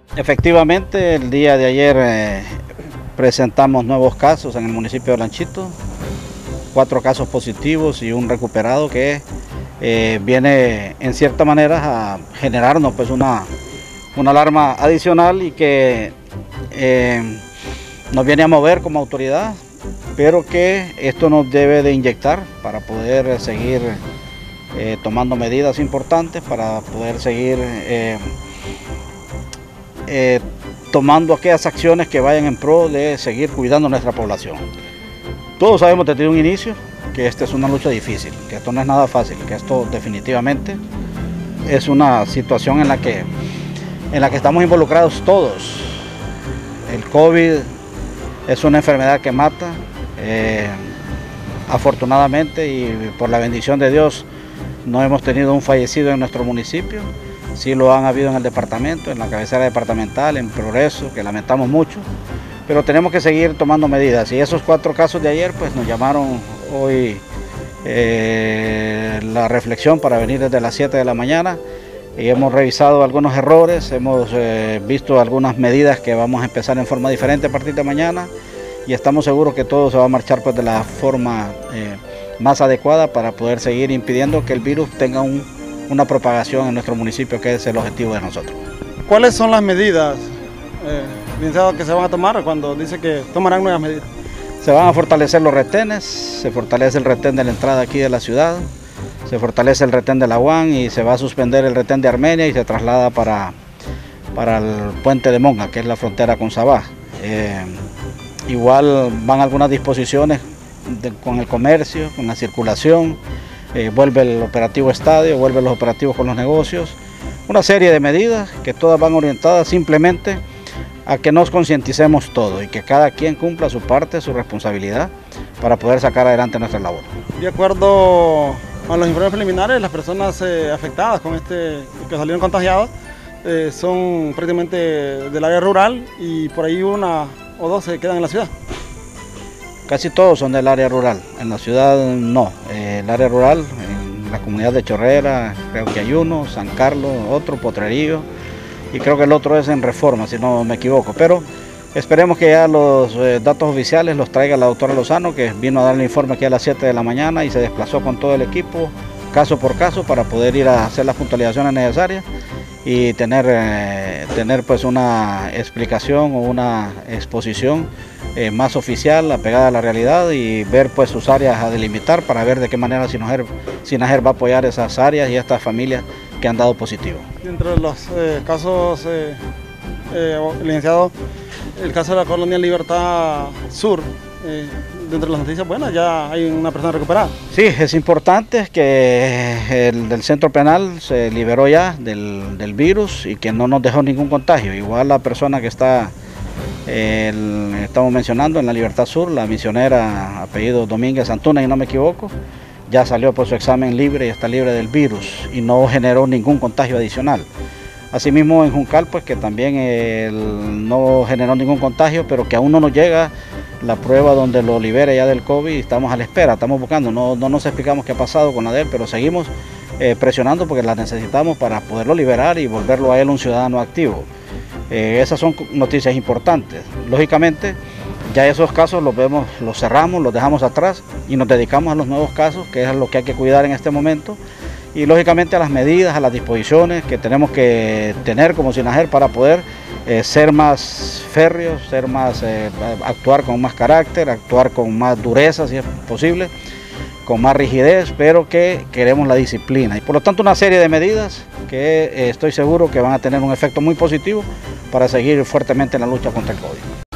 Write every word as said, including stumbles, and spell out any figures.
Efectivamente, el día de ayer eh, presentamos nuevos casos en el municipio de Lanchito, cuatro casos positivos y un recuperado que eh, viene en cierta manera a generarnos pues una, una alarma adicional y que eh, nos viene a mover como autoridad, pero que esto nos debe de inyectar para poder seguir eh, tomando medidas importantes, para poder seguir eh, eh, tomando aquellas acciones que vayan en pro de seguir cuidando nuestra población. Todos sabemos desde un inicio que esta es una lucha difícil, que esto no es nada fácil, que esto definitivamente es una situación en la que, en la que estamos involucrados todos. El COVID es una enfermedad que mata, eh, afortunadamente y por la bendición de Dios no hemos tenido un fallecido en nuestro municipio. Sí lo han habido en el departamento, en la cabecera departamental, en Progreso, que lamentamos mucho, pero tenemos que seguir tomando medidas. Y esos cuatro casos de ayer pues nos llamaron hoy eh, la reflexión para venir desde las siete de la mañana y hemos revisado algunos errores, hemos eh, visto algunas medidas que vamos a empezar en forma diferente a partir de mañana y estamos seguros que todo se va a marchar pues de la forma eh, más adecuada para poder seguir impidiendo que el virus tenga un una propagación en nuestro municipio, que es el objetivo de nosotros. ¿Cuáles son las medidas, eh, licenciado, que se van a tomar cuando dice que tomarán nuevas medidas? Se van a fortalecer los retenes, se fortalece el retén de la entrada aquí de la ciudad, se fortalece el retén de la U A N y se va a suspender el retén de Armenia y se traslada para, para el puente de Monga, que es la frontera con Sabah. Eh, igual van algunas disposiciones de, con el comercio, con la circulación. Eh, vuelve el operativo estadio, vuelve los operativos con los negocios, una serie de medidas que todas van orientadas simplemente a que nos concienticemos todos y que cada quien cumpla su parte, su responsabilidad para poder sacar adelante nuestra labor. De acuerdo a los informes preliminares, las personas eh, afectadas con este, que salieron contagiadas, eh, son prácticamente del área rural y por ahí una o dos se quedan en la ciudad. Casi todos son del área rural, en la ciudad no. Eh, el área rural, en la comunidad de Chorrera, creo que hay uno, San Carlos, otro, Potrerillo, y creo que el otro es en Reforma, si no me equivoco. Pero esperemos que ya los eh, datos oficiales los traiga la doctora Lozano, que vino a dar el informe aquí a las siete de la mañana y se desplazó con todo el equipo, caso por caso, para poder ir a hacer las puntualizaciones necesarias y tener, eh, tener pues una explicación o una exposición eh, más oficial, apegada a la realidad y ver pues sus áreas a delimitar para ver de qué manera Sinajer, Sinajer va a apoyar esas áreas y estas familias que han dado positivo. Dentro de los eh, casos, eh, eh, licenciado, el caso de la colonia Libertad Sur, eh, dentro de las noticias buenas, ya hay una persona recuperada. Sí, es importante que el del centro penal se liberó ya del, del virus y que no nos dejó ningún contagio. Igual la persona que está, eh, el, estamos mencionando en la Libertad Sur, la misionera apellido Domínguez Antuna, y no me equivoco, ya salió por su examen libre y está libre del virus y no generó ningún contagio adicional. Asimismo en Juncal, pues que también el, no generó ningún contagio, pero que aún no nos llega la prueba donde lo libere ya del COVID y estamos a la espera, estamos buscando, no, no nos explicamos qué ha pasado con la de él, pero seguimos eh, presionando porque la necesitamos para poderlo liberar y volverlo a él un ciudadano activo. Eh, esas son noticias importantes. Lógicamente, ya esos casos los vemos, los cerramos, los dejamos atrás y nos dedicamos a los nuevos casos, que es lo que hay que cuidar en este momento. Y lógicamente a las medidas, a las disposiciones que tenemos que tener como Sinajer para poder eh, ser más férreos, ser más, eh, actuar con más carácter, actuar con más dureza si es posible, con más rigidez, pero que queremos la disciplina. Y por lo tanto una serie de medidas que eh, estoy seguro que van a tener un efecto muy positivo para seguir fuertemente en la lucha contra el COVID.